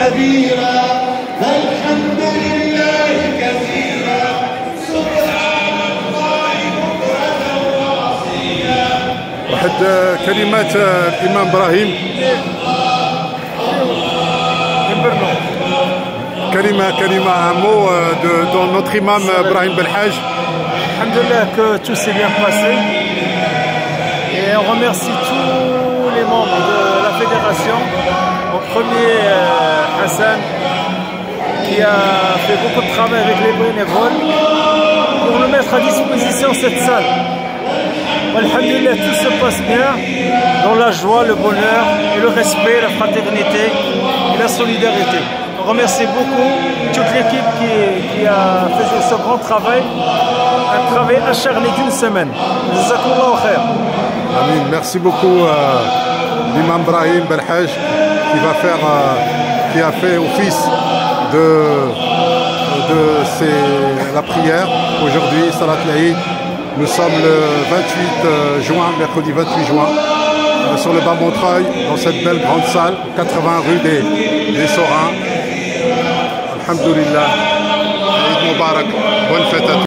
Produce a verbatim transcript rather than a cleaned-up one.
كبيرا فالحمد لله كثيرا سبحان الله بكرة وأصيلا. واحد كلمات الإمام إبراهيم، كلمة كلمة un mot de, de notre imam Brahim Belhaj. Alhamdulillah que tout s'est bien passé et on remercie tous les membres de la fédération, en premier euh, Hassan qui a fait beaucoup de travail avec les bénévoles pour nous mettre à disposition cette salle. Alhamdulillah, tout se passe bien dans la joie, le bonheur et le respect, la fraternité et la solidarité. On remercie beaucoup toute l'équipe qui, qui a fait ce grand travail, un travail acharné d'une semaine. Jazakallahu khair. Amin. Merci beaucoup euh, l'imam Brahim Belhaj qui va faire, euh, qui a fait office de, de ses, la prière aujourd'hui, Salat l'Aïd. Nous sommes le vingt-huit juin, mercredi vingt-huit juin, euh, sur le bas Montreuil, dans cette belle grande salle, quatre-vingts rue des, des Sorins. Alhamdulillah, Eid Mubarak, bonne fête à tous.